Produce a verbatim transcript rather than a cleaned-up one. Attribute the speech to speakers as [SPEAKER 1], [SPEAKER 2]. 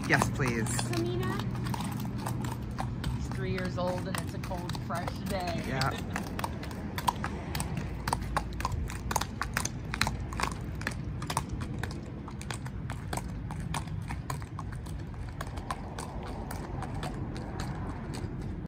[SPEAKER 1] Yes, please.
[SPEAKER 2] Samina?
[SPEAKER 3] He's three years old and it's a cold, fresh day.
[SPEAKER 1] Yeah.